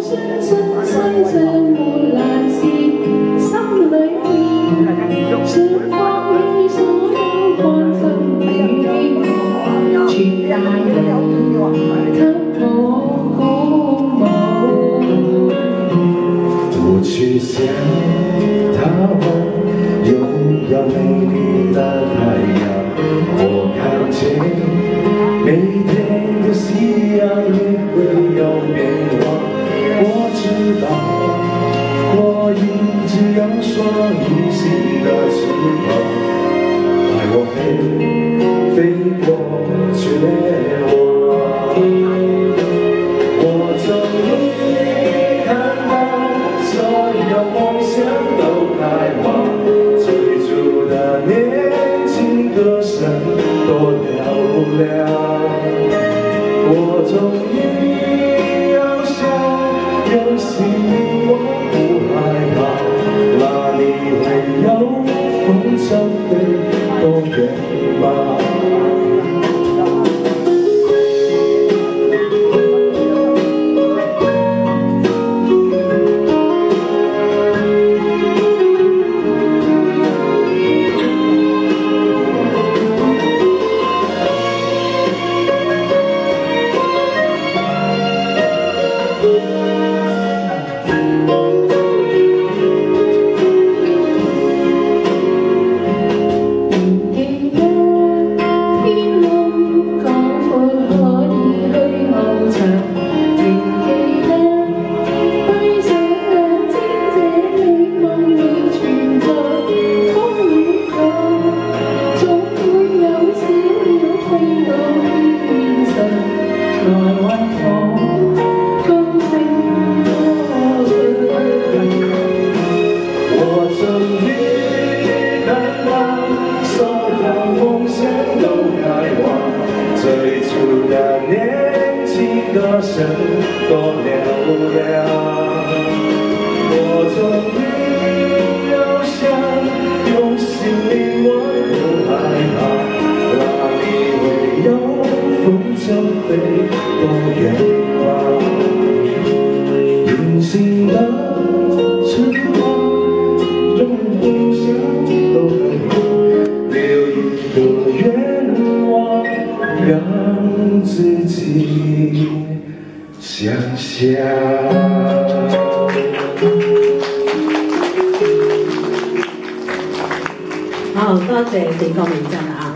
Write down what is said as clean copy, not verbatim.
相信世上沒難事，心裏面想放棄所有關心你，全大地給我鼓舞。 我去向他們擁有美麗的太陽，我看見每天的夕陽也會有變化。我知道我一直要雙隱形的翅膀，帶我飛過絕望。我終於看到所有夢想都開花，追逐的年輕歌聲多嘹亮。我終於翱翔，有心我不害怕，哪裡會有風箏飛多遠吧。歌聲多嘹亮，我終於翱翔，用心靈我不害怕，哪裡會有風箏飛多遠吧？隱形的翅膀，用夢想都很好，留一個願望，讓自己想象。 好，多謝4個名真啊！